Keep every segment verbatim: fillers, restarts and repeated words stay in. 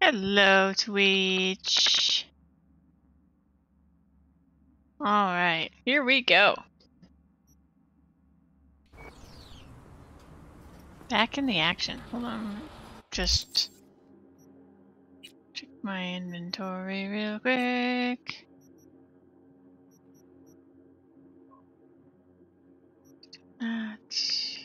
Hello, Twitch. Alright, here we go. Back in the action. Hold on. Just check my inventory real quick. That's...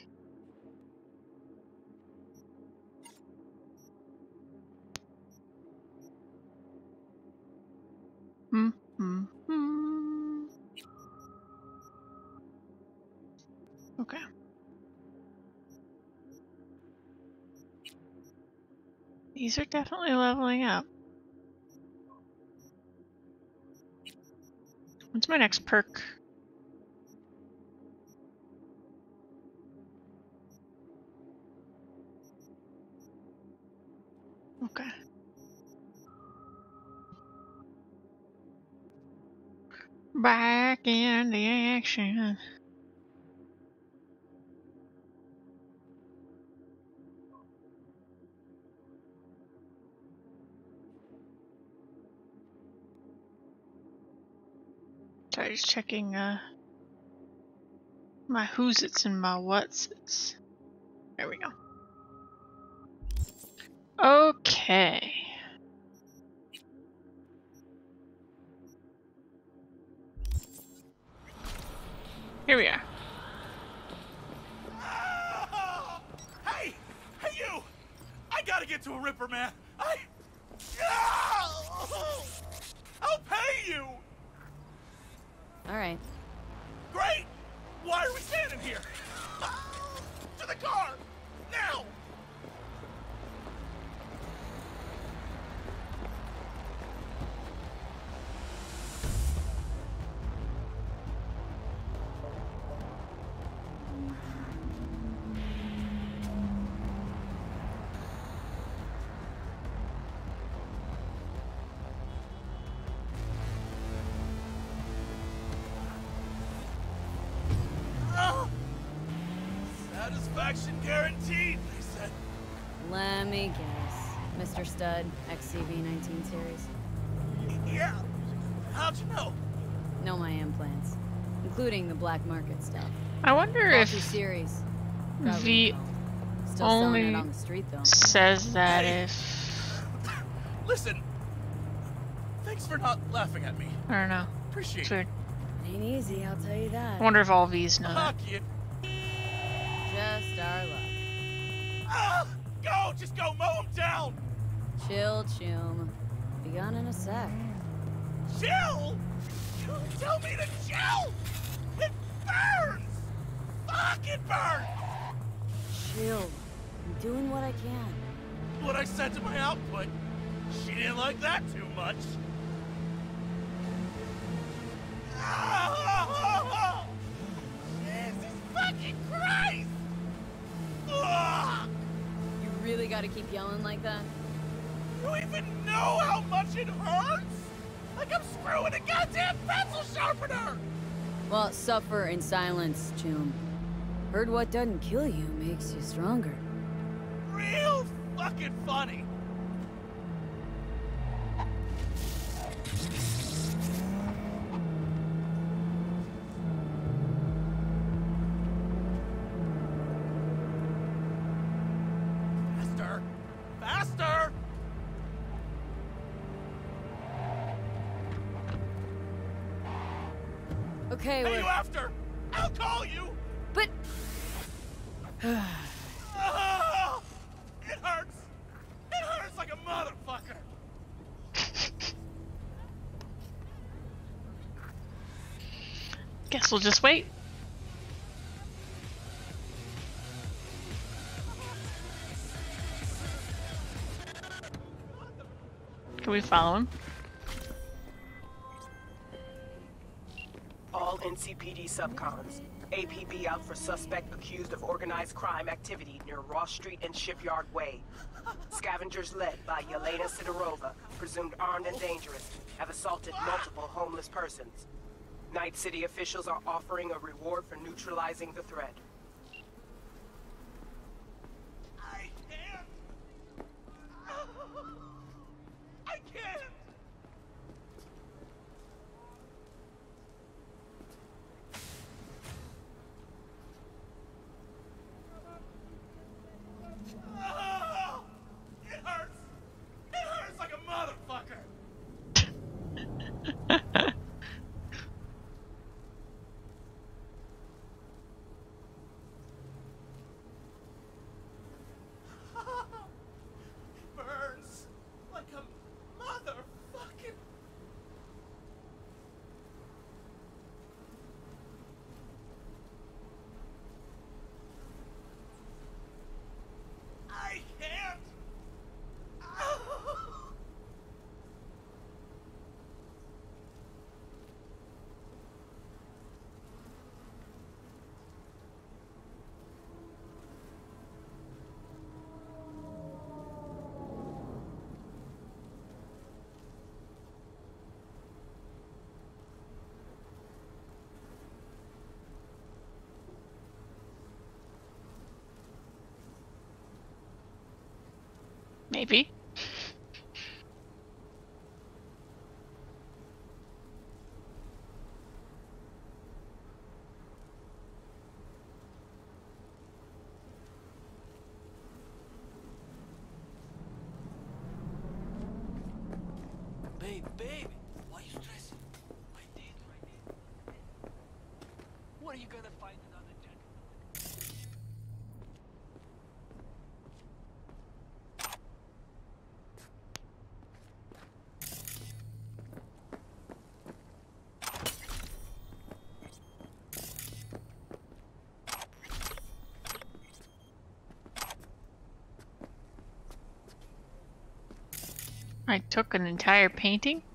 Hmm, hmm, hmm. Okay. These are definitely leveling up. What's my next perk? Okay. Back in the action. Sorry, just checking uh my who's it's and my what's it's. There we go. Okay. Here we are. Oh! Hey! Hey you! I gotta get to a Ripper, man! I... Oh! I'll pay you! Alright. Great! Why are we standing here? To the car! Now! Satisfaction guaranteed, they said. Let me guess. Mister Stud, X C V nineteen series. Yeah. How'd you know? Know my implants, including the black market stuff. I wonder Faulty if series. V Still selling only it on the street though. says that Hey. if... Listen. Thanks for not laughing at me. I don't know. Appreciate It's it. weird. Ain't easy, I'll tell you that. I wonder if all V's know that. Fuck you. Just our luck. Ah, go! Just go mow him down! Chill, chum. Be gone in a sec. Chill? You tell me to chill! It burns! Fuck, it burns! Chill. I'm doing what I can. What I said to my output, she didn't like that too much. Oh, Jesus fucking Christ! Ugh. You really gotta keep yelling like that? You even know how much it hurts? Like I'm screwing a goddamn pencil sharpener! Well, suffer in silence, chum. Heard what doesn't kill you makes you stronger. Real fucking funny. Faster! Faster! Okay, Hey, we're... you after? I'll call you! But... Ah, it hurts! It hurts like a motherfucker! Guess we'll just wait. Can we follow him? All N C P D subcons. A P B out for suspect accused of organized crime activity near Ross Street and Shipyard Way. Scavengers led by Yelena Sidorova, presumed armed and dangerous, have assaulted multiple homeless persons. Night City officials are offering a reward for neutralizing the threat. I can't! can't! Oh, it hurts! It hurts like a motherfucker! It burns like a motherfucking... I can't! Oh. Maybe. Babe, baby, why are you stressing? I did what I did. What are you gonna find another jacket? I took an entire painting?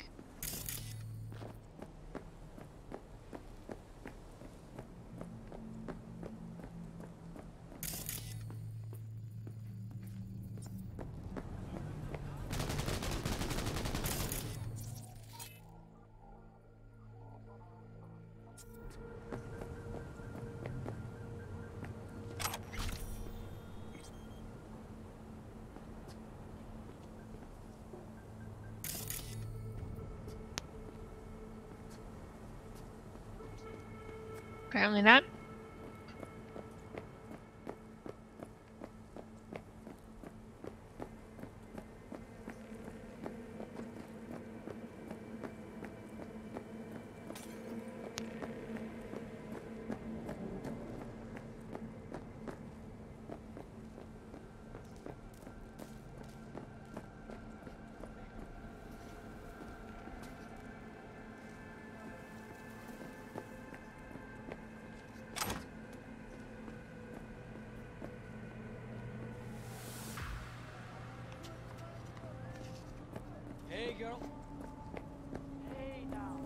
Apparently not. Hey, girl. Hey, now.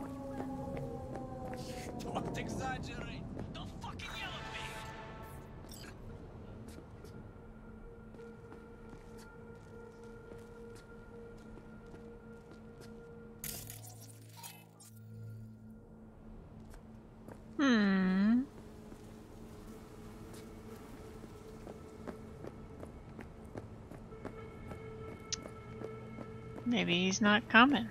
Don't exaggerate. Don't fucking yell at me. Hmm. Maybe he's not coming.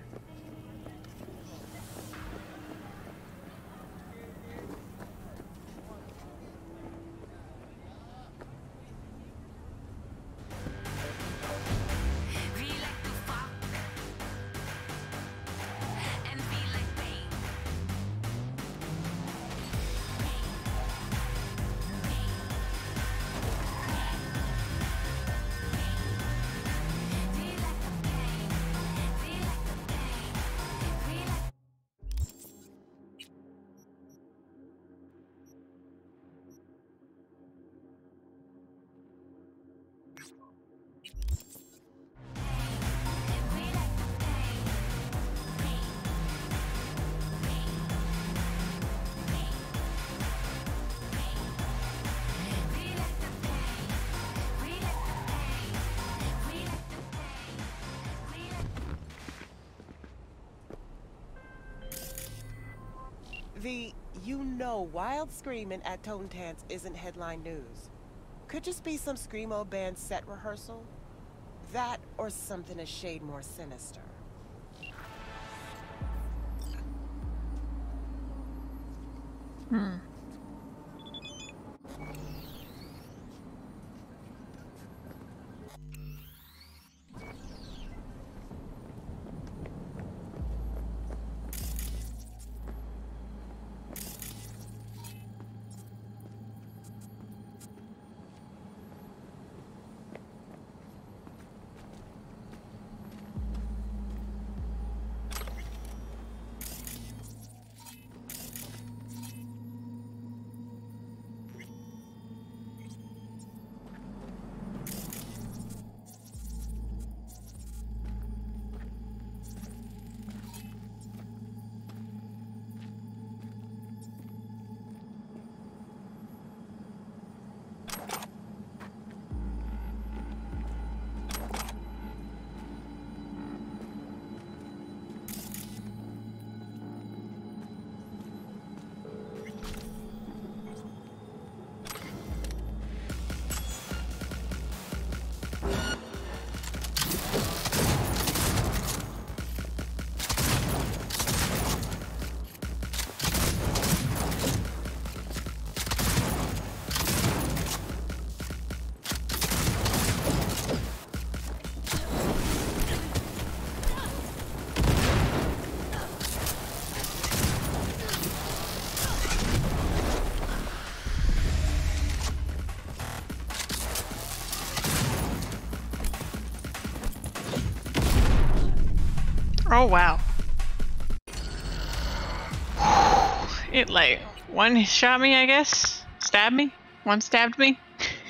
The you know wild screaming at Totem Tants isn't headline news. Could just be some screamo band set rehearsal. That or something a shade more sinister. Hmm. Oh wow. It like one shot me, I guess. Stabbed me. One stabbed me.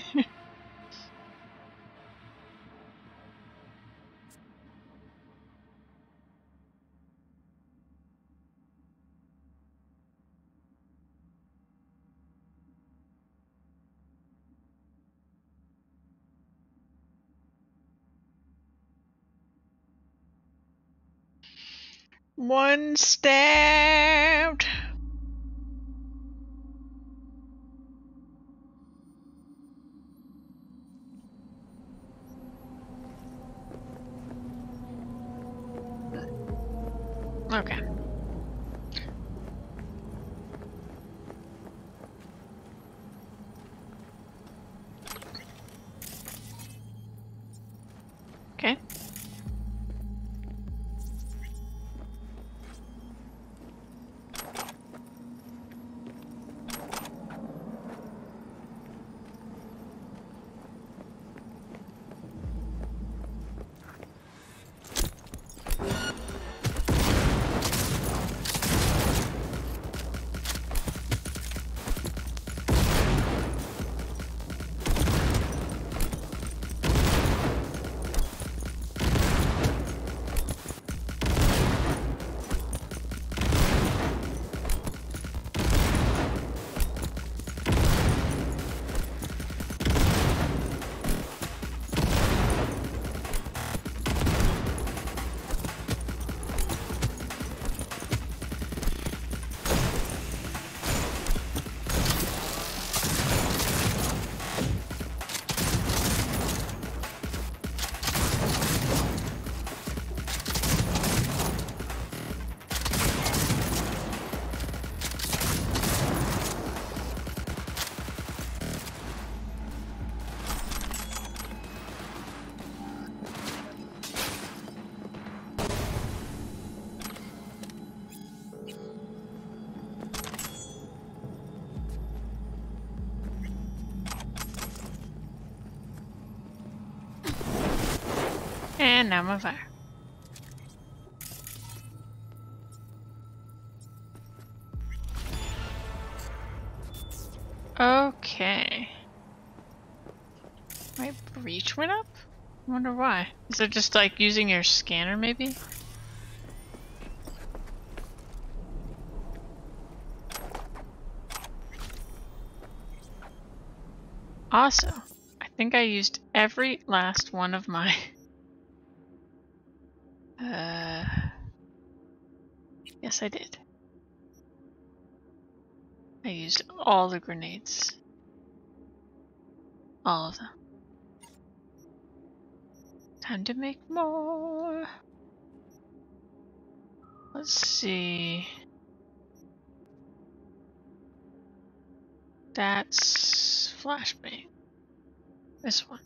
One stabbed. Okay. Okay. And now I'm on fire. Okay. My breach went up? I wonder why. Is it just like using your scanner maybe? Also, I think I used every last one of my uh yes I did. I used all the grenades. All of them. Time to make more. Let's see. That's flashbang. This one.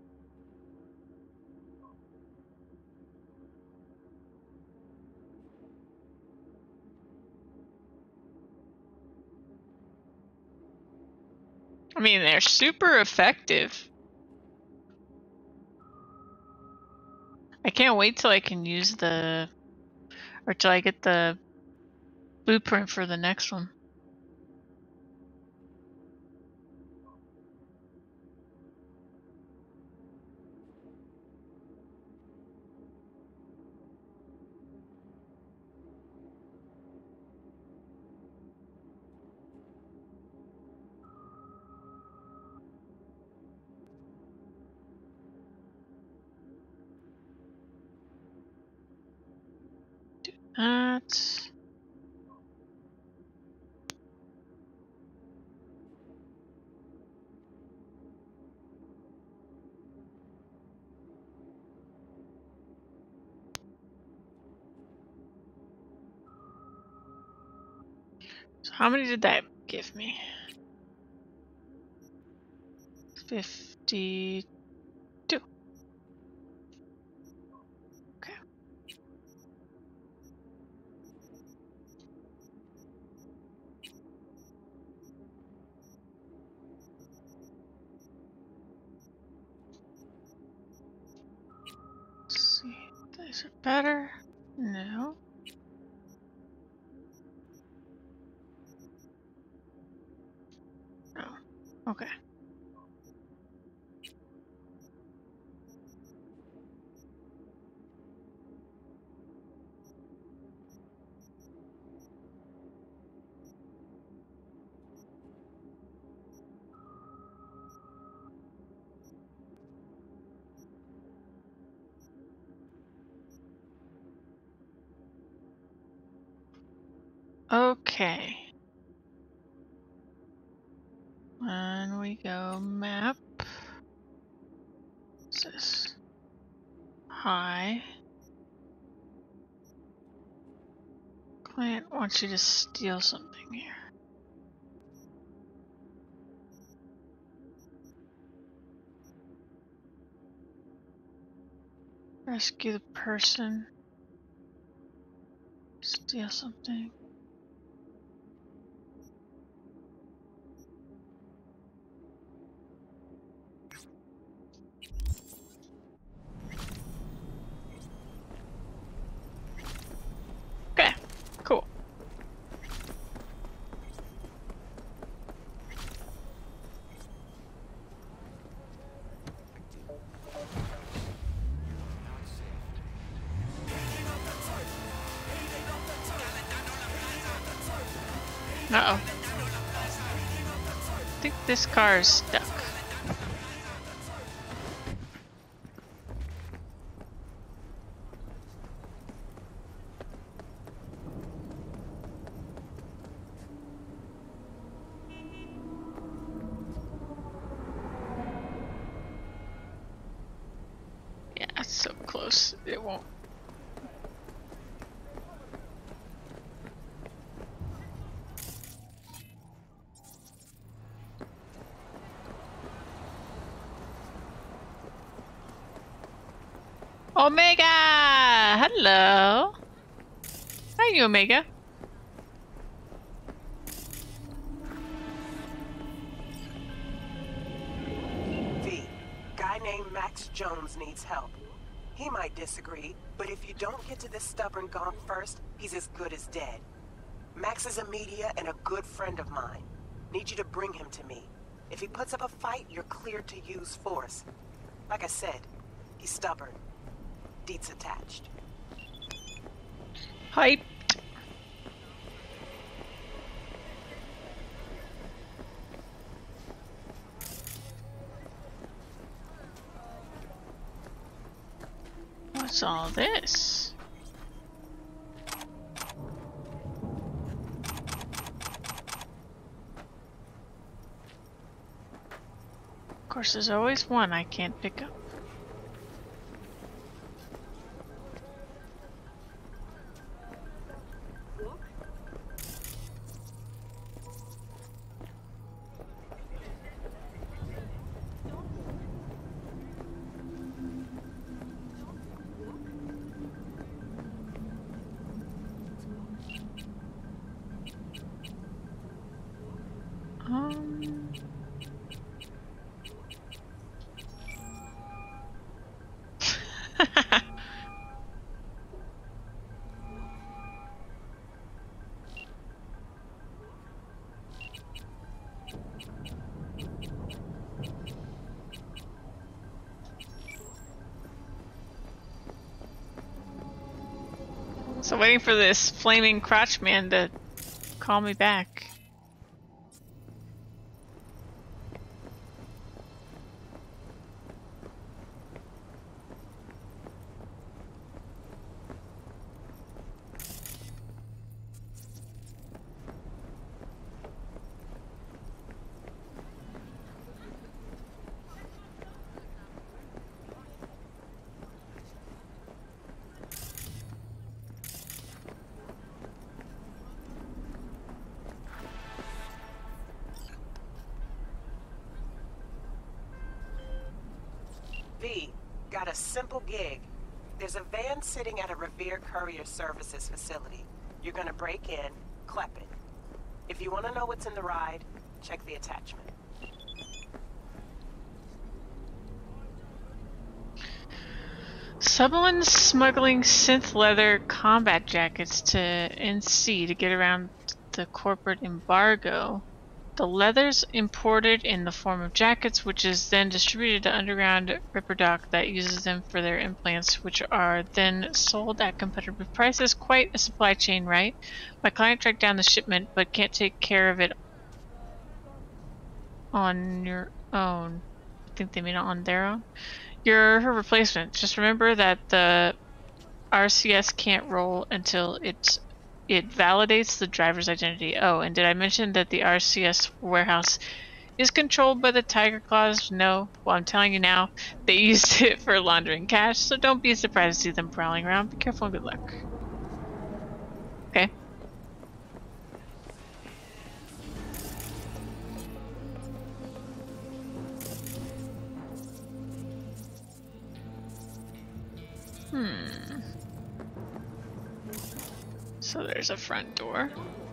I mean, they're super effective. I can't wait till I can use the, or till I get the blueprint for the next one. Do that. So how many did that give me? fifty-two. Okay. Let's see. These are better. No. No. Okay. Okay. And we go map. What's this? Hi. Client wants you to steal something here. Rescue the person. Steal something. Okay, cool. Uh-oh. I think this car is stuck. Yeah, it's so close. It won't. Omega! Hello! Hi, you Omega. V, guy named Max Jones needs help. He might disagree, but if you don't get to this stubborn gonk first, he's as good as dead. Max is a media and a good friend of mine. Need you to bring him to me. If he puts up a fight, you're cleared to use force. Like I said, he's stubborn. Deets attached. Hype. What's all this? Of course, there's always one I can't pick up. So waiting for this flaming crotch man to call me back. V, got a simple gig. There's a van sitting at a Revere Courier Services facility. You're gonna break in, clep it. If you want to know what's in the ride, check the attachment. Someone's smuggling synth leather combat jackets to N C to get around the corporate embargo. The leather's imported in the form of jackets, which is then distributed to underground ripperdoc that uses them for their implants, which are then sold at competitive prices. Quite a supply chain, right? My client tracked down the shipment, but can't take care of it on your own. I think they mean on their own. You're her replacement. Just remember that the R C S can't roll until it's it validates the driver's identity. Oh, and did I mention that the R C S warehouse is controlled by the Tiger Claws? No. Well, I'm telling you now, they used it for laundering cash, so don't be surprised to see them prowling around. Be careful and good luck. Okay. Hmm. So there's a front door.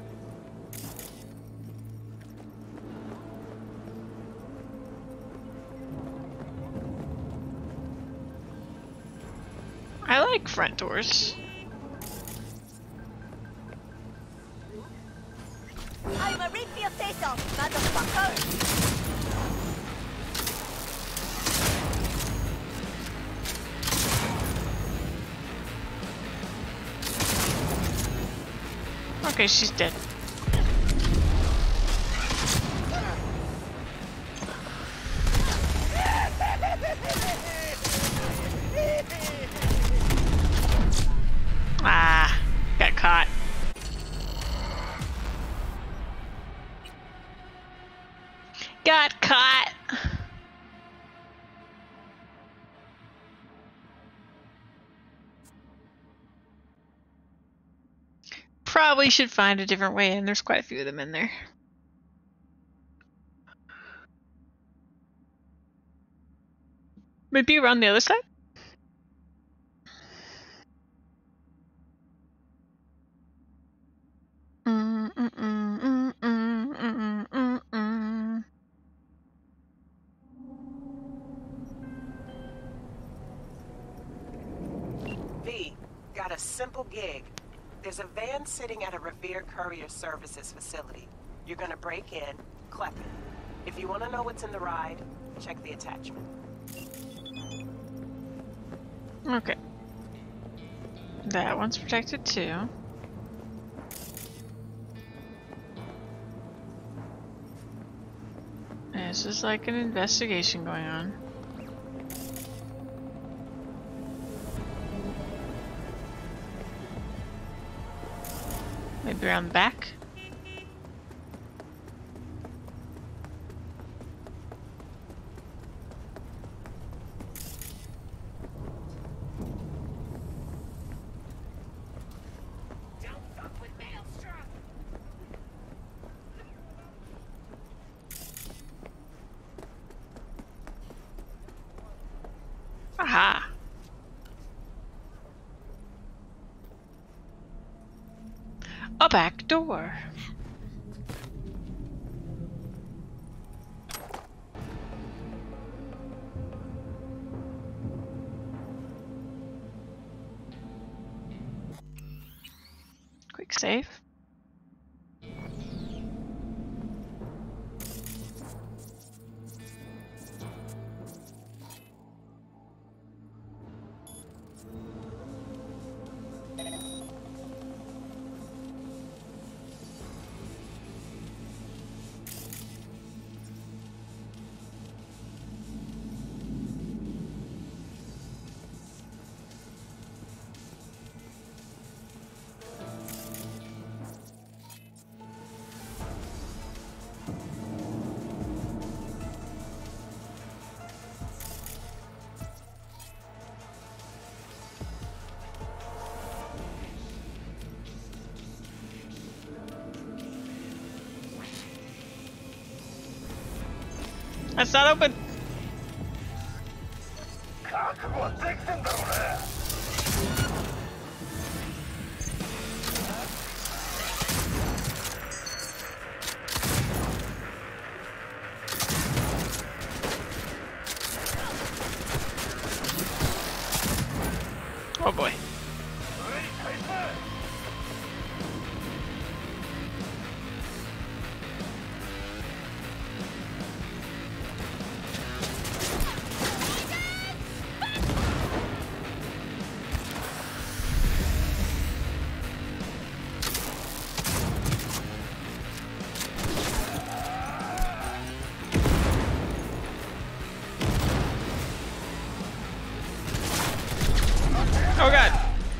I like front doors. I'm a read for your say-so, motherfucker! Okay, she's dead. Ah, got caught. Got caught. Probably should find a different way in. There's quite a few of them in there. Maybe around the other side? Mm, mm, mm, mm, mm, mm, mm, mm. V, got a simple gig. There's a van sitting at a Revere Courier Services facility. You're gonna break in, clep it. If you want to know what's in the ride, check the attachment. Okay. That one's protected too. This is like an investigation going on. Maybe around the back? Aha! A back door. Quick save. That's not open. Oh boy. Oh god.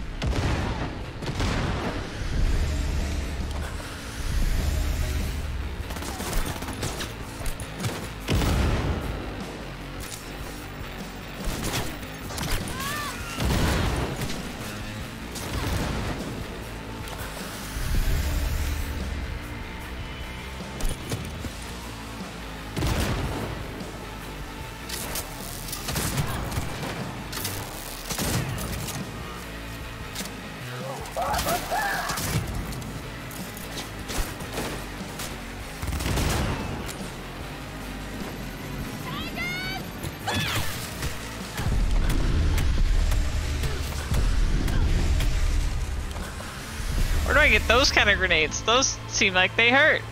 Where do I get those kind of grenades? Those seem like they hurt.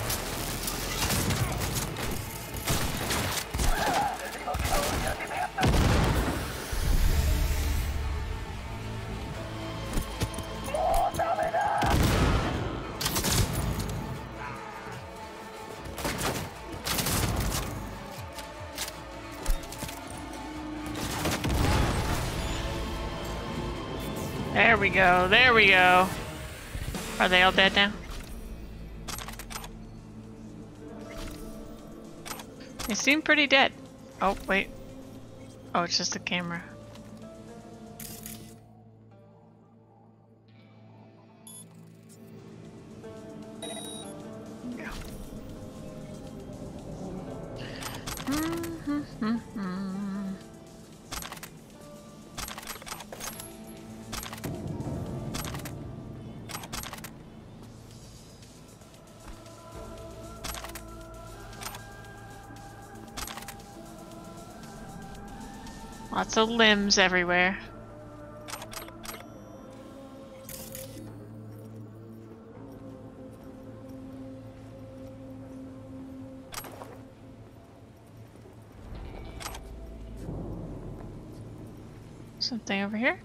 There we go, there we go. Are they all dead now? They seem pretty dead. Oh, wait. Oh, it's just the camera. Go. Mm-hmm-hmm-hmm. Lots of limbs everywhere. Something over here?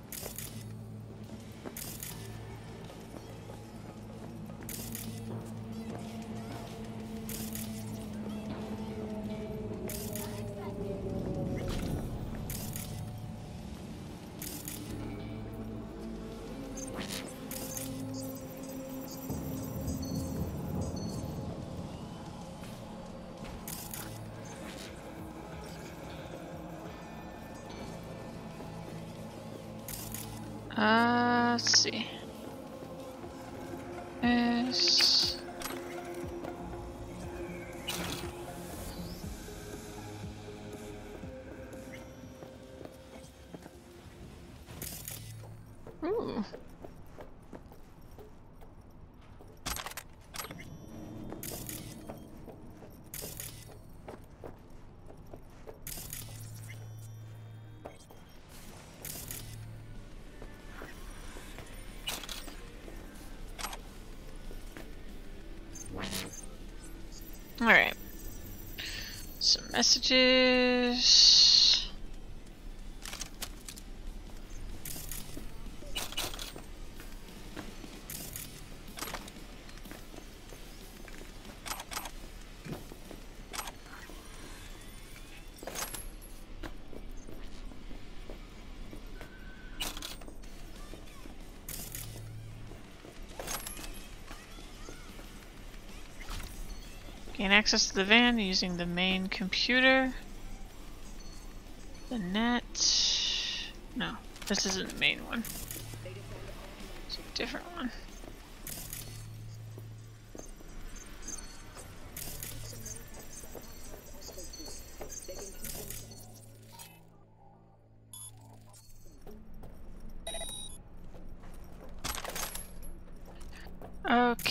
Uh, let's see. Is ooh. All right. Some messages. Gain access to the van using the main computer. The net. No, this isn't the main one. It's a different one.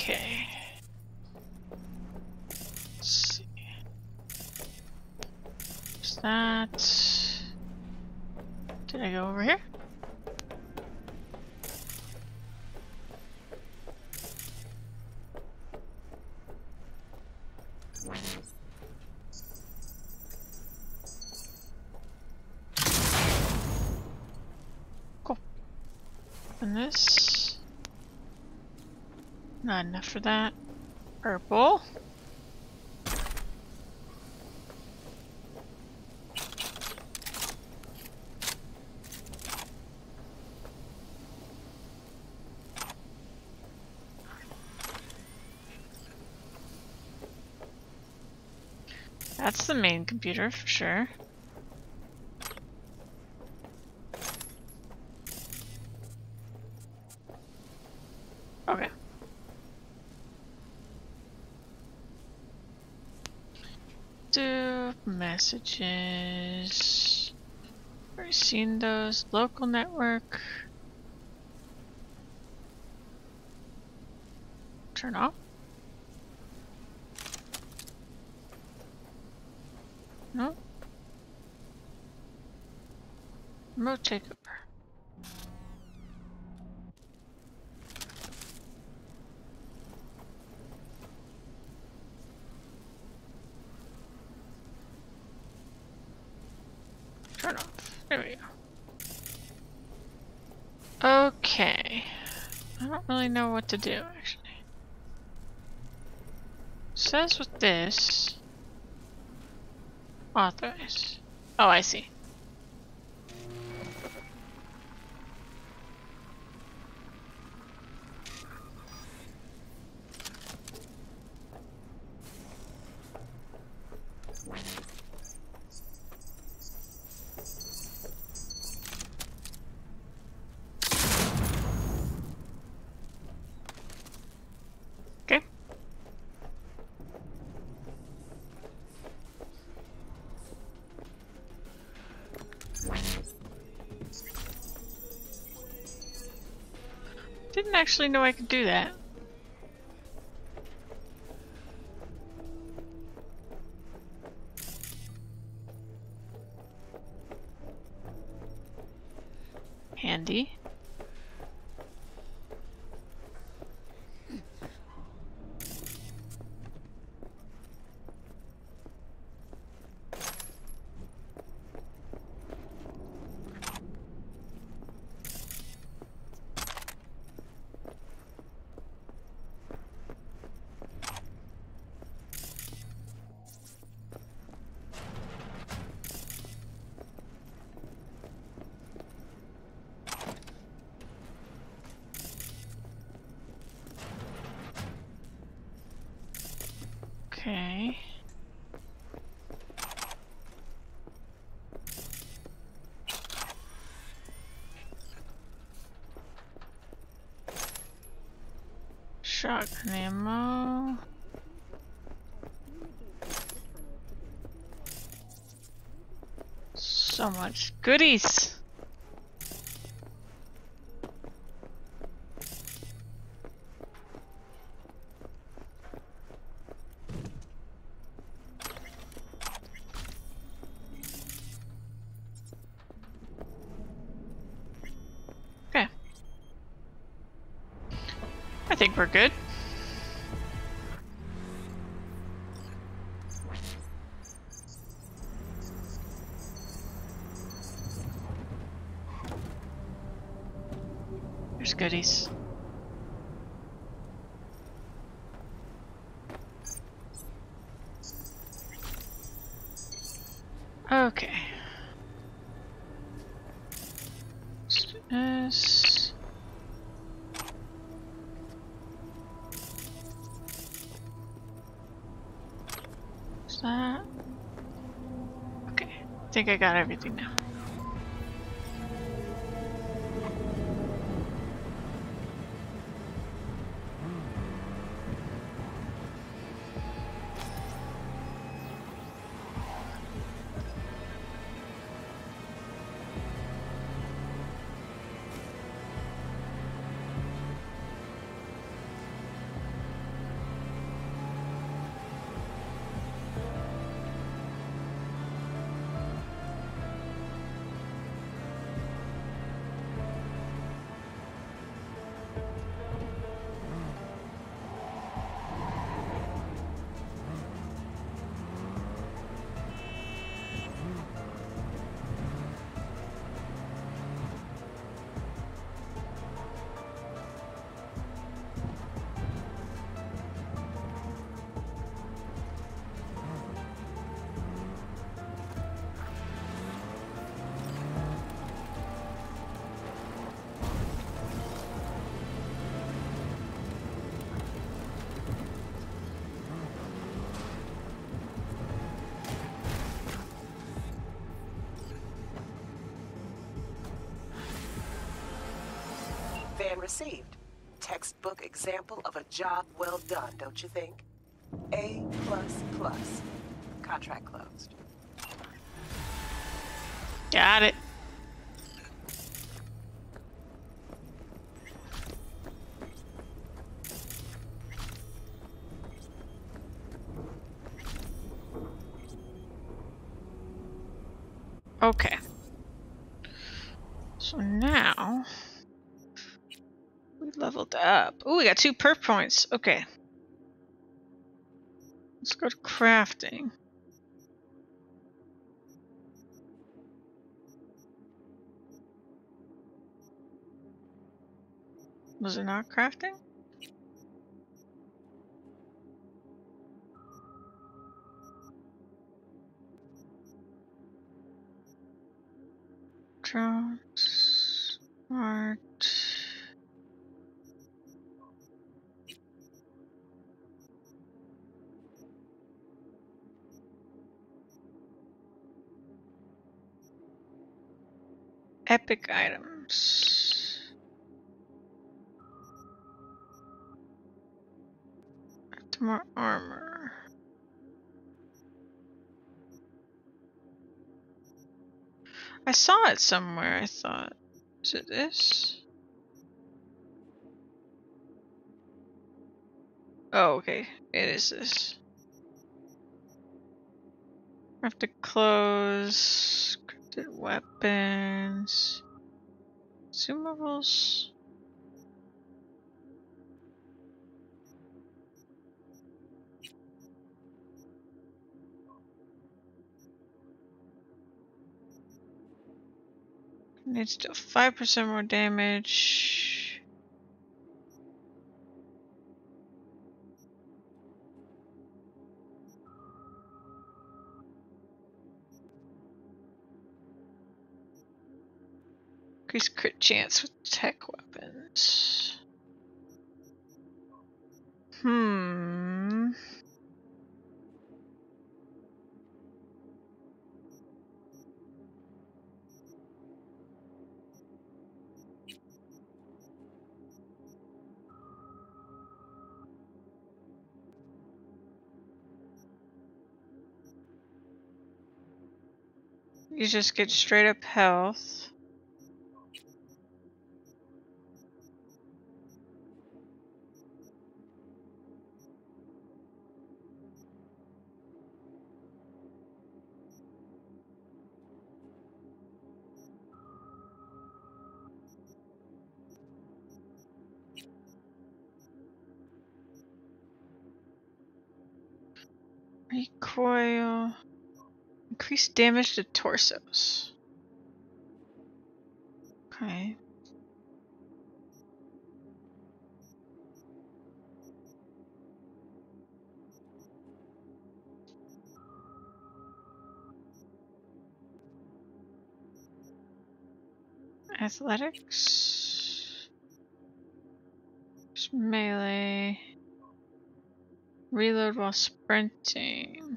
Okay. Let's see. Is that... Did I go over here? Cool. And this... Not enough for that. Purple. That's the main computer for sure. Okay. Do messages. Already seen those. Local network. Turn off. No. Remote takeover. Turn off. There we go. Okay. I don't really know what to do actually. Says with this. Authorize. Oh, I see. Okay. Didn't actually know I could do that. Handy. Okay. Shotgun ammo. So much goodies. I think we're good. There's goodies. Okay. This. Is that? Okay. I think I got everything now. and received. Textbook example of a job well done, don't you think? A plus plus. Contract closed. Got it. Okay. So now we leveled up. Oh, we got two perk points. Okay. Let's go to crafting. Was it not crafting? Drones. Art. Epic items. After more armor. I saw it somewhere, I thought. Is it this? Oh, okay. It is this. I have to close. Scripted weapons. Consumables. Needs to do five percent more damage. Increase crit chance with tech weapons. Hmm. You just get straight up health. Recoil. Increase damage to torsos. Okay. Athletics. Just melee. Reload while sprinting.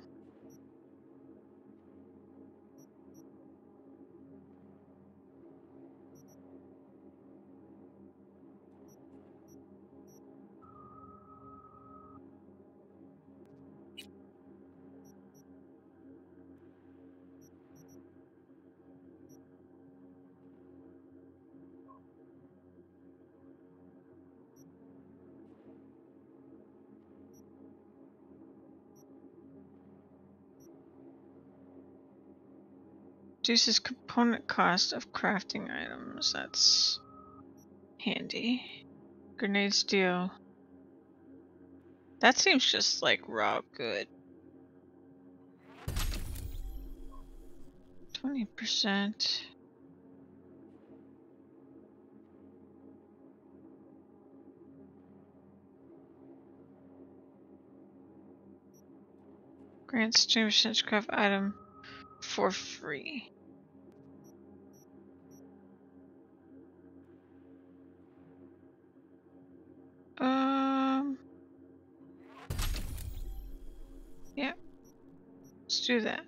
Reduces component cost of crafting items. That's handy. Grenade steel. That seems just like raw good. twenty percent. Grants twenty percent craft item for free. Um. Yeah. Let's do that.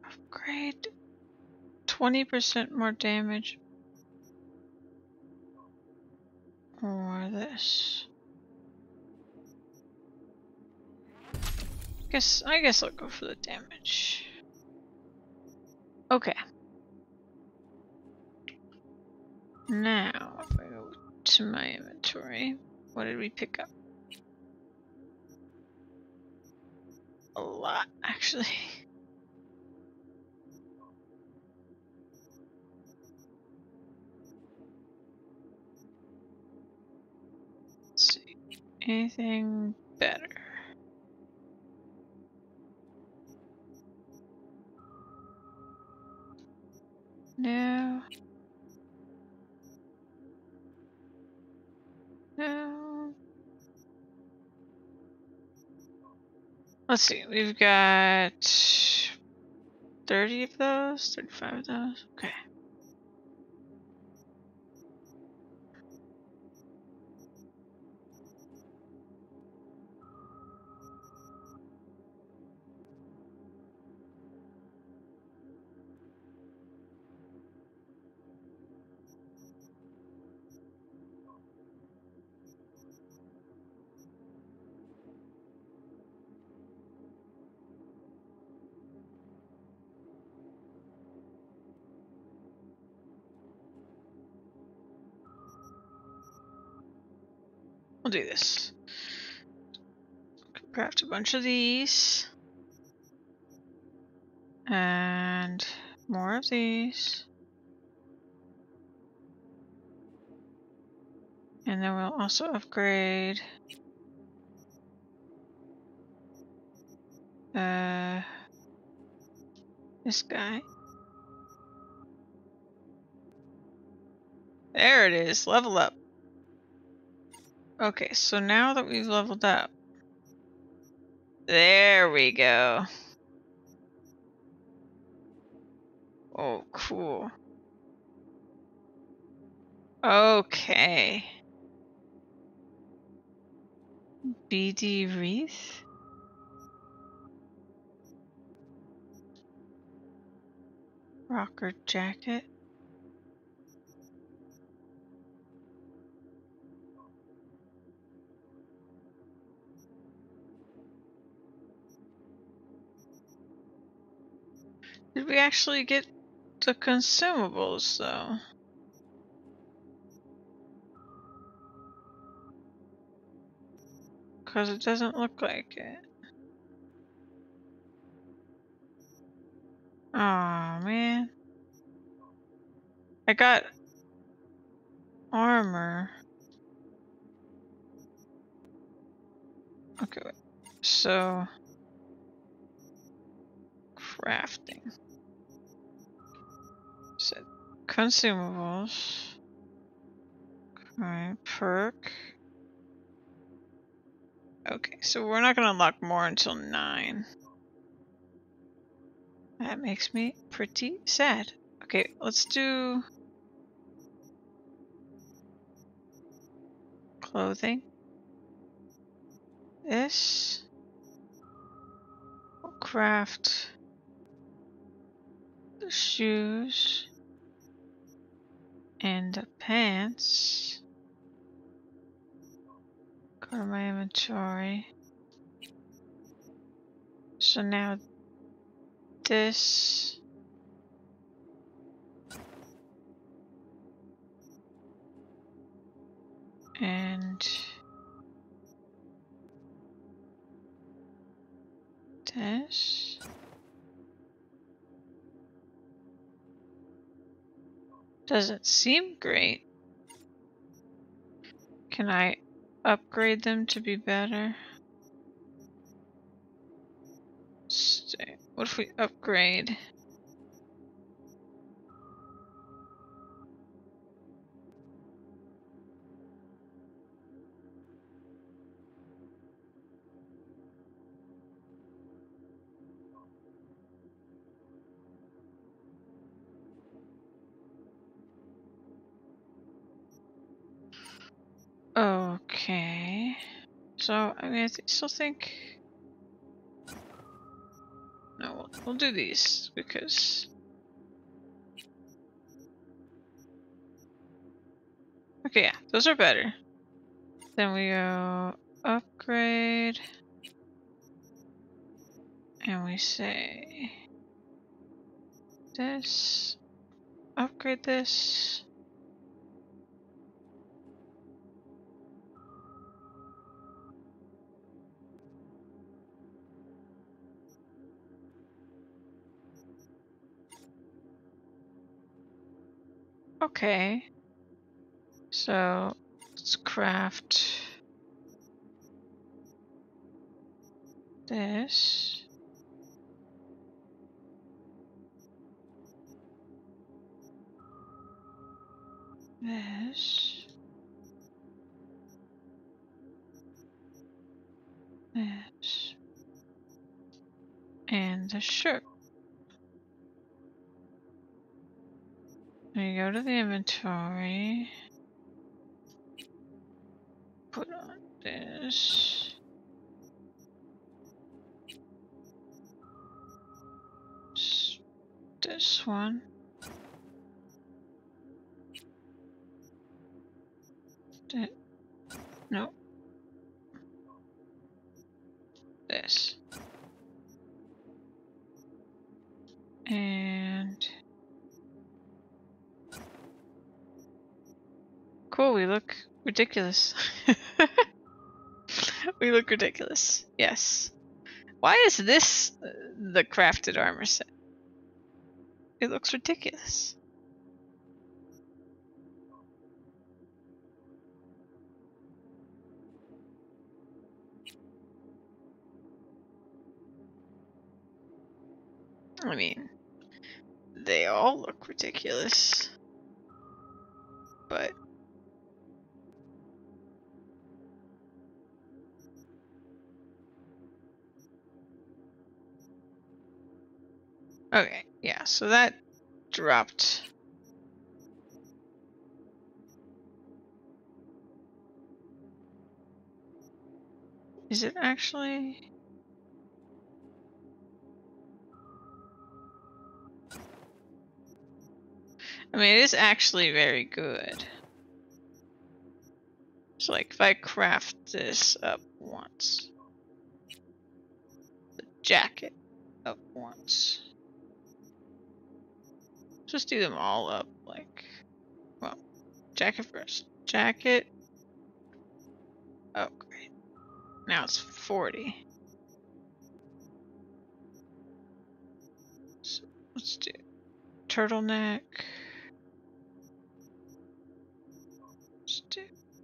Upgrade. twenty percent more damage. Or this. Guess I guess I'll go for the damage. Okay. Now if I go to my inventory, what did we pick up? A lot, actually. Let's see. Anything better? No. No. Let's see. We've got thirty of those, thirty-five of those. Okay. We'll do this. Craft a bunch of these. And more of these. And then we'll also upgrade uh, this guy. There it is, level up. Okay, so now that we've leveled up, there we go. Oh, cool. Okay. B D wreath? Rocker jacket? Did we actually get the consumables though? Because it doesn't look like it. Aw, man. I got armor. Okay, wait. So crafting. So consumables. Alright, perk. Okay, so we're not gonna unlock more until nine. That makes me pretty sad. Okay, let's do clothing. This. We'll craft the shoes and the pants. Go to my inventory. So now this. And this. Doesn't seem great. Can I upgrade them to be better? Stay. What if we upgrade? Okay. So, I mean, I th still think... No, we'll we'll do these because. Okay, yeah, those are better. Then we go upgrade. And we say this. Upgrade this. Okay. So let's craft this. This. This. And the shirt. Then you go to the inventory. Put on this. S- This one. That. No. This. And cool, we look ridiculous. We look ridiculous. Yes. Why is this uh, the crafted armor set? It looks ridiculous. I mean, they all look ridiculous. But okay, yeah, so that dropped. Is it actually? I mean, it is actually very good. So, like, if I craft this up once, the jacket up once, just do them all up, like, well, jacket first. Jacket, upgrade. Now it's forty. So let's do turtleneck. Let's do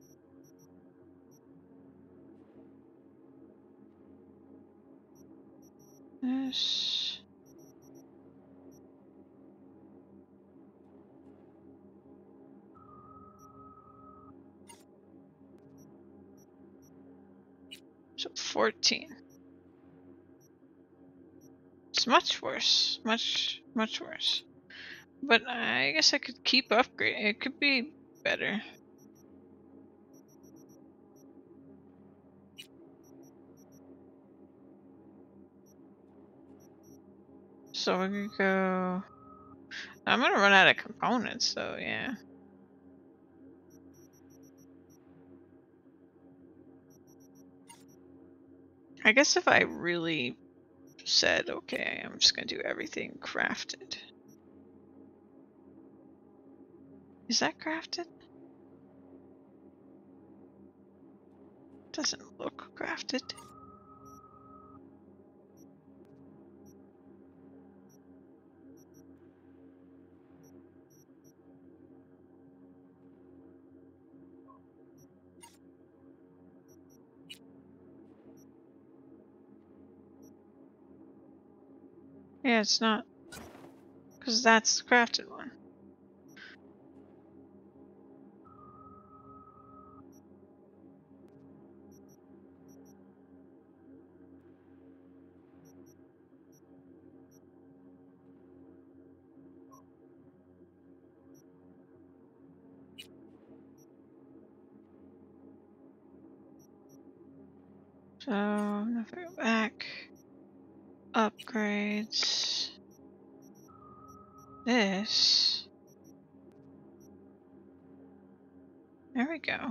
this. So fourteen. It's much worse. Much, much worse. But I guess I could keep upgrading. It could be better. So we could go. I'm gonna run out of components, so yeah. I guess if I really said, okay, I'm just gonna do everything crafted. Is that crafted? Doesn't look crafted. Yeah, it's not. Because that's the crafted one. So I'm gonna go back. Upgrades. this. There we go.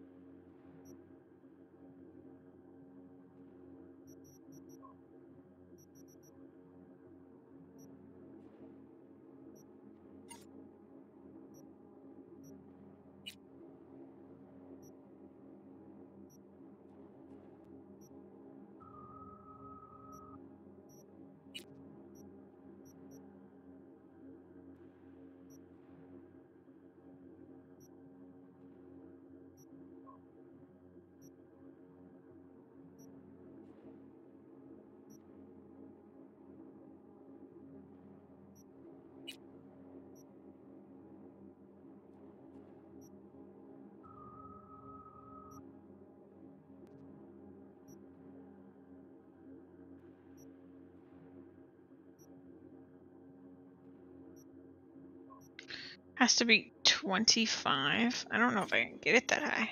Has to be twenty-five. I don't know if I can get it that high.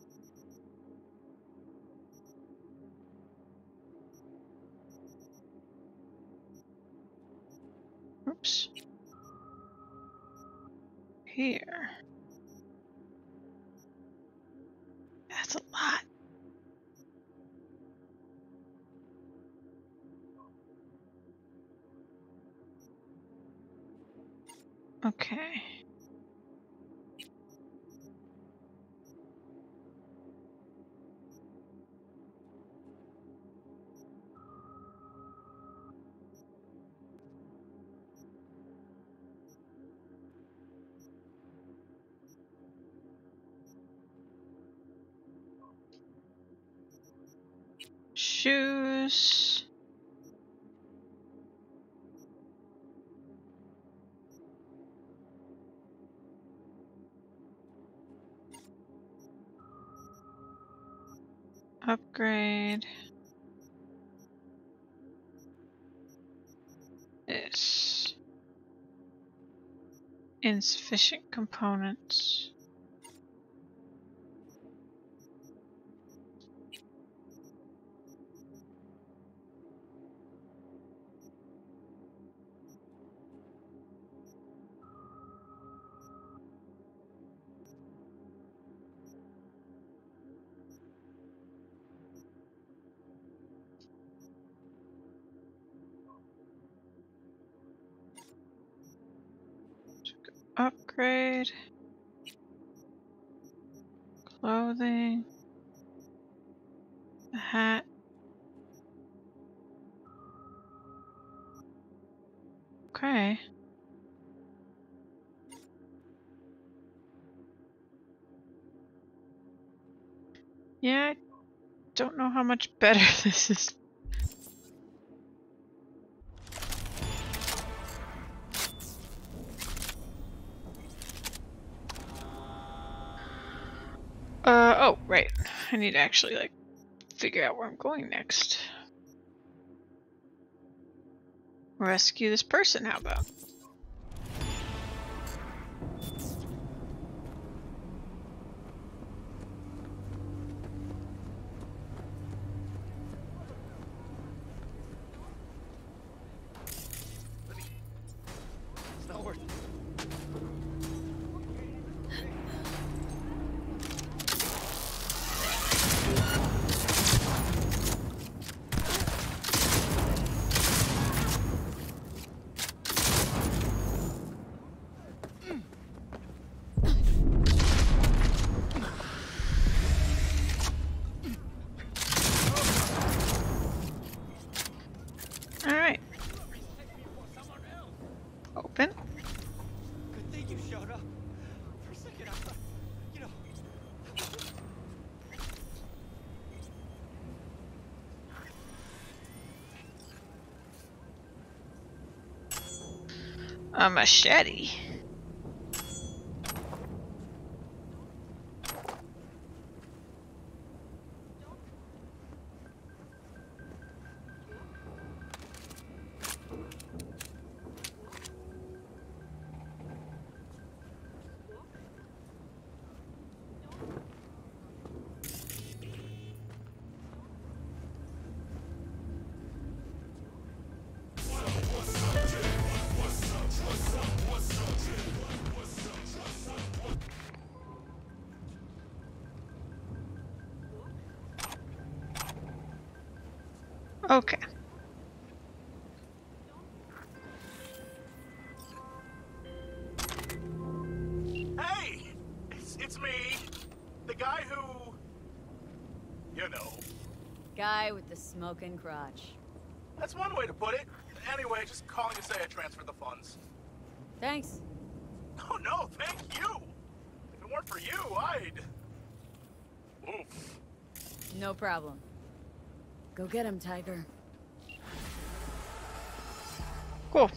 Oops. Here. That's a lot. Okay. Shoes. Upgrade. This. Insufficient components. Upgrade. Clothing. A hat. Okay. Yeah, I don't know how much better this is. Uh, oh, right. I need to actually, like, figure out where I'm going next. Rescue this person, how about? It's not worth it. Alright. Open. Good thing you showed up. For a second, I thought, you know. A machete. Okay. Hey! It's, it's me! The guy who... You know. Guy with the smoking crotch. That's one way to put it. Anyway, just calling to say I transferred the funds. Thanks. Oh no, thank you! If it weren't for you, I'd... Oof. No problem. Go get him, Tiger. Cool.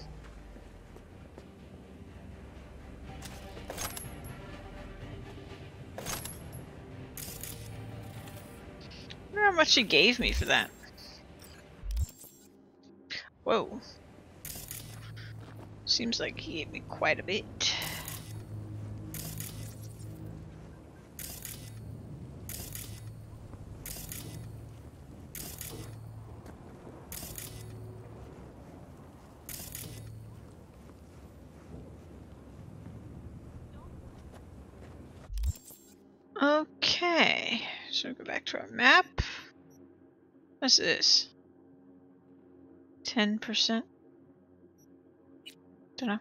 I wonder how much he gave me for that. Whoa. Seems like he gave me quite a bit. Okay, so go back to our map. What's this? ten percent? Dunno.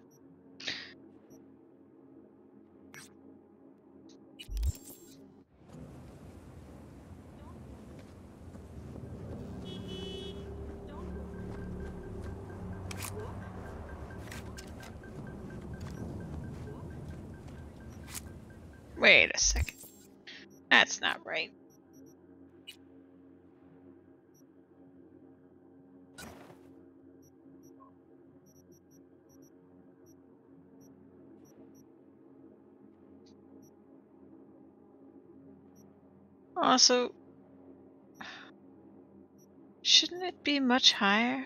Wait a second. That's not right. Also, shouldn't it be much higher?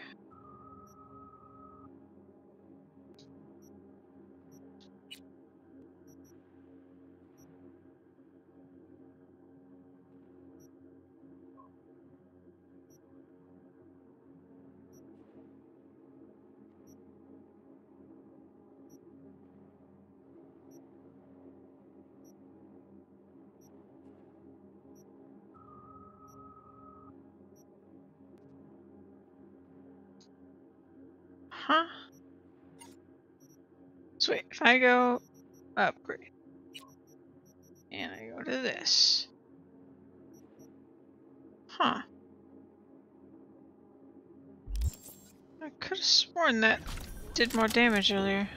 Huh? So wait, if I go upgrade and I go to this. Huh. I could have sworn that did more damage earlier.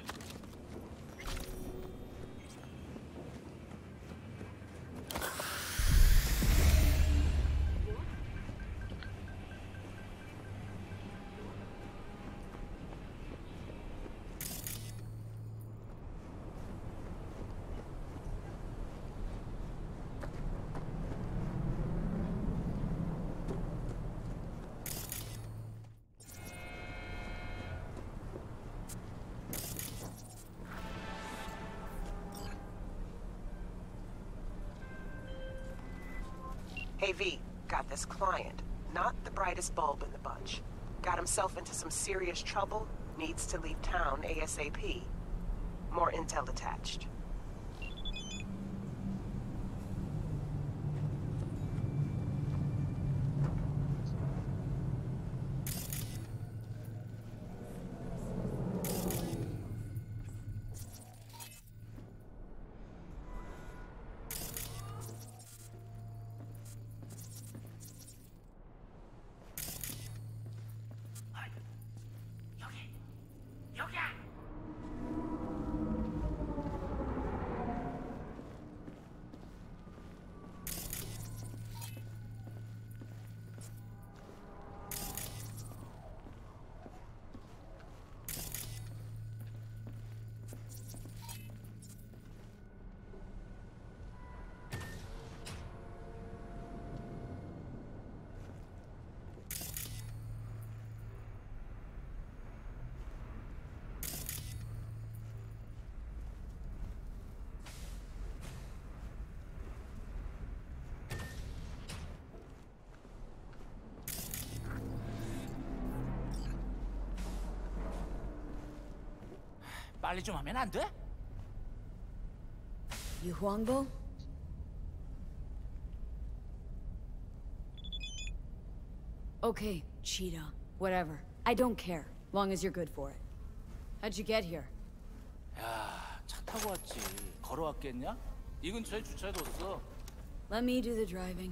Hey V, got this client. Not the brightest bulb in the bunch. Got himself into some serious trouble, needs to leave town ASAP. More intel attached. 빨리 좀 하면 안 돼? 유황보? Okay, cheetah. Whatever. I don't care. Long as you're good for it. How'd you get here? 야, 차 타고 왔지. 걸어왔겠냐? 이 근처에 주차해뒀어. Let me do the driving.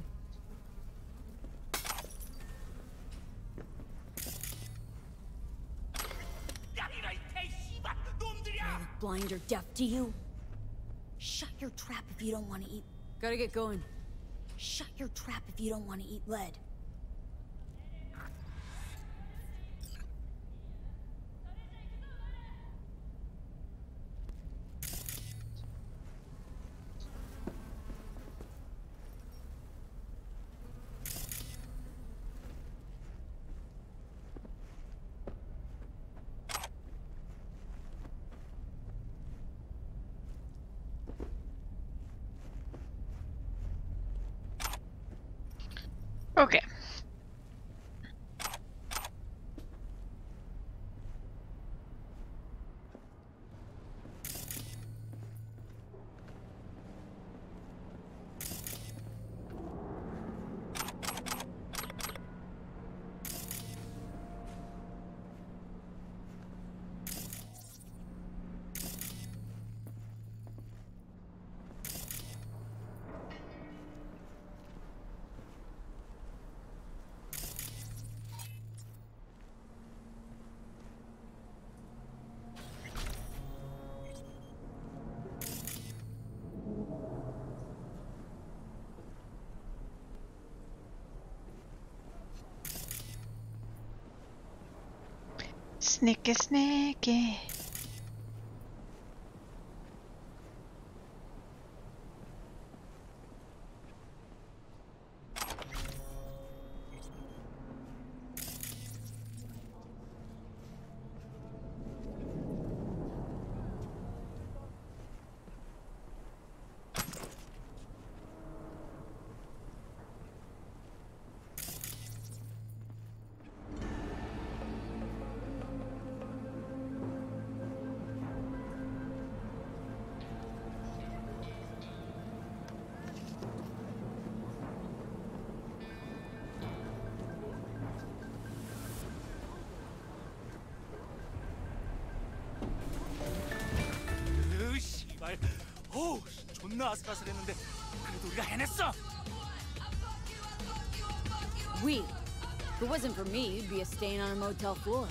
Blind or deaf to you? Shut your trap if you don't want to eat. Gotta get going. Shut your trap if you don't want to eat lead. Okay. Sneaky, sneaky. 으, 씨발. 어우, 존나 아슬아슬했는데 그래도 우리가 해냈어. We. If it wasn't for me, you'd be a stain on a motel floor.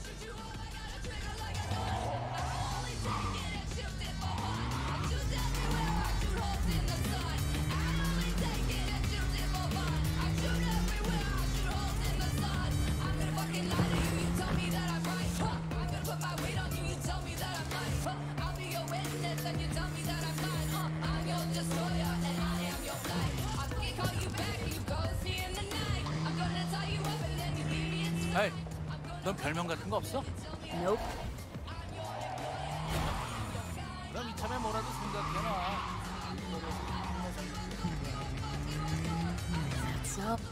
에이, 넌 별명 같은 거 없어? Nope. 그럼 이참에 뭐라도 생각해놔. What's up?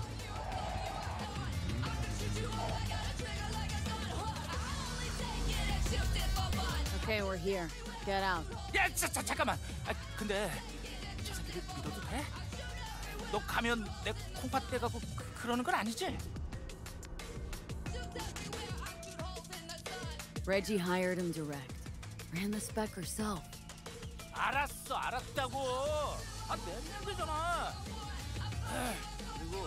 Okay, we're here. Get out. 야, 자, 자, 잠깐만. 아, 근데 저 새끼들 믿어도 돼? 너 가면 내 콩팥 떼가고 그, 그러는 건 아니지? Reggie hired him direct. Ran the spec herself. 알았어, 알았다고. 아, 내면 되잖아. 에이, 그리고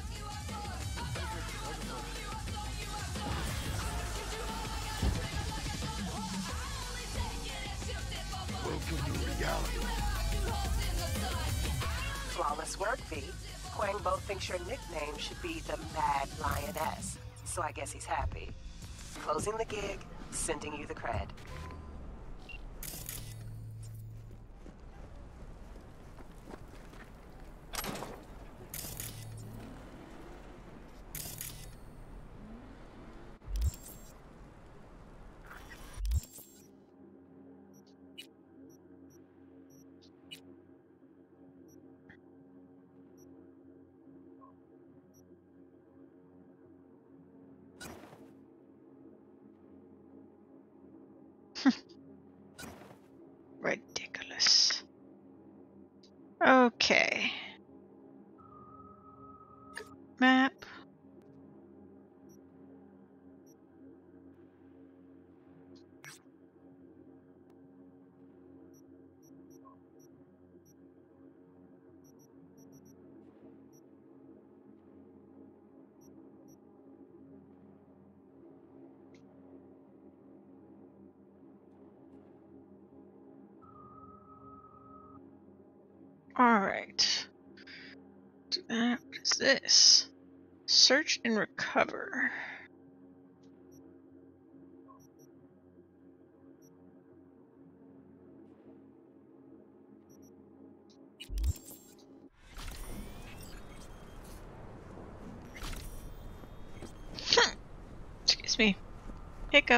Flawless work, V. Quangbo thinks your nickname should be the Mad Lioness, so I guess he's happy. Closing the gig, sending you the cred. Ridiculous. Okay. Map. Alright. Do that. What is this? Search and recover. Excuse me. Hiccup.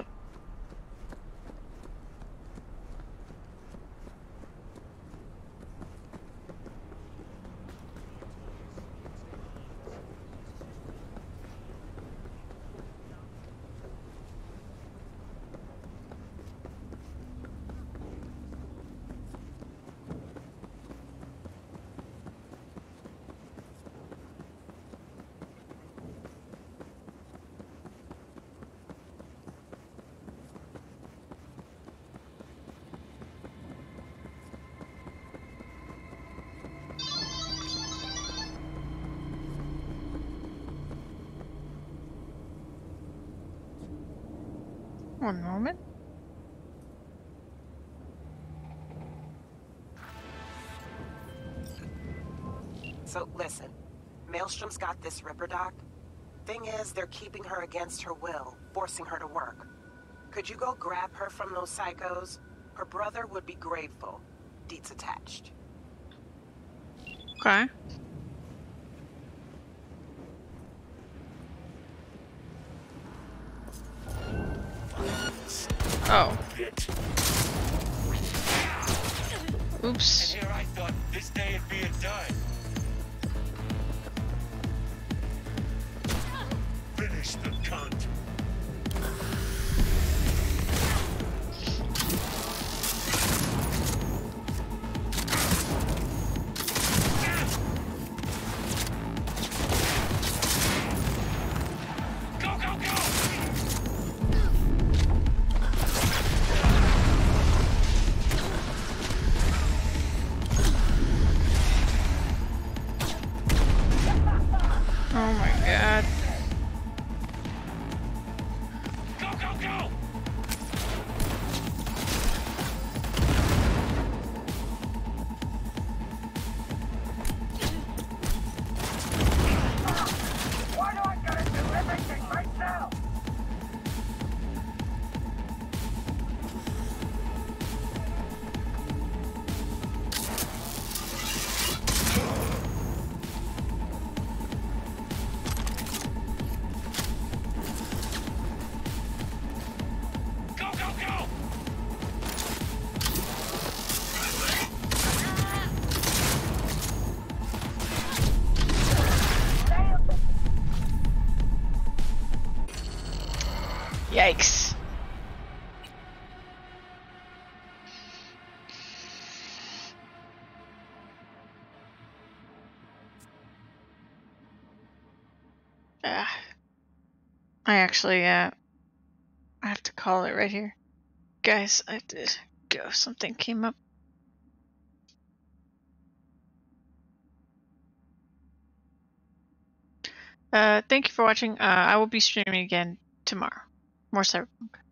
One moment. So listen, Maelstrom's got this Ripper doc. Thing is, they're keeping her against her will, forcing her to work. Could you go grab her from those psychos? Her brother would be grateful. Deets attached. Okay. Oh. Oops. And here I thought this day would be done. Finish the cunt. Go, go, go! Oh my god. Go, go, go! Why do I gotta do everything myself? Go, go, go! Yikes. Ah. I actually, uh, I have to call it right here. Guys, I have to go. Something came up. Uh, thank you for watching. Uh, I will be streaming again tomorrow. More Cyberpunk.